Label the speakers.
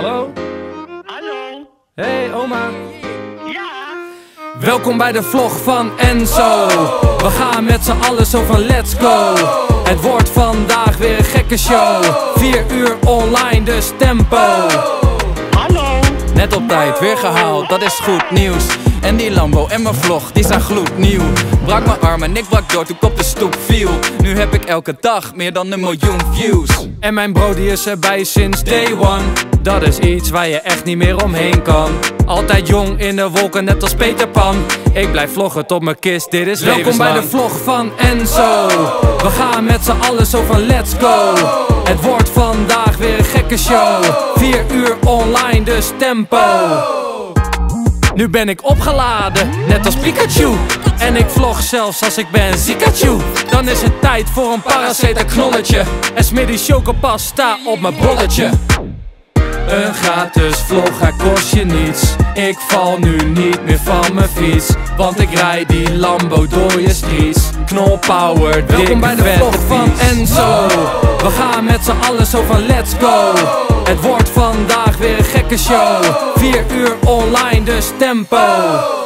Speaker 1: Hallo?
Speaker 2: Hallo?
Speaker 1: Hey oma.
Speaker 2: Ja?
Speaker 1: Welkom bij de vlog van Enzo. We gaan met z'n allen zo van let's go. Het wordt vandaag weer een gekke show. 4 uur online, dus tempo.
Speaker 2: Hallo?
Speaker 3: Net op tijd, weer gehaald, dat is goed nieuws. En die Lambo en mijn vlog, die zijn gloednieuw. Brak mijn arm en ik brak door toen ik op de stoep viel. Nu heb ik elke dag meer dan 1 miljoen views.
Speaker 1: En mijn bro die is erbij sinds day one. Dat is iets waar je echt niet meer omheen kan. Altijd jong in de wolken, net als Peter Pan. Ik blijf vloggen tot mijn kist, dit is welkom bij de vlog van Enzo. We gaan met z'n allen zo van let's go. Het wordt vandaag weer een gekke show. 4 uur online, dus tempo. Nu ben ik opgeladen, net als Pikachu. En ik vlog zelfs als ik ben Zikachu. Dan is het tijd voor een paracetamknolletje. En Smitty chocopasta op mijn bolletje. Een gratis vlog, hij kost je niets. Ik val nu niet meer van mijn fiets, want ik rijd die Lambo door je streets. Knolpower, welkom bij de vlog van Enzo. We gaan met z'n allen zo van let's go. Het wordt vandaag weer een gekke show. 4 uur online, dus tempo.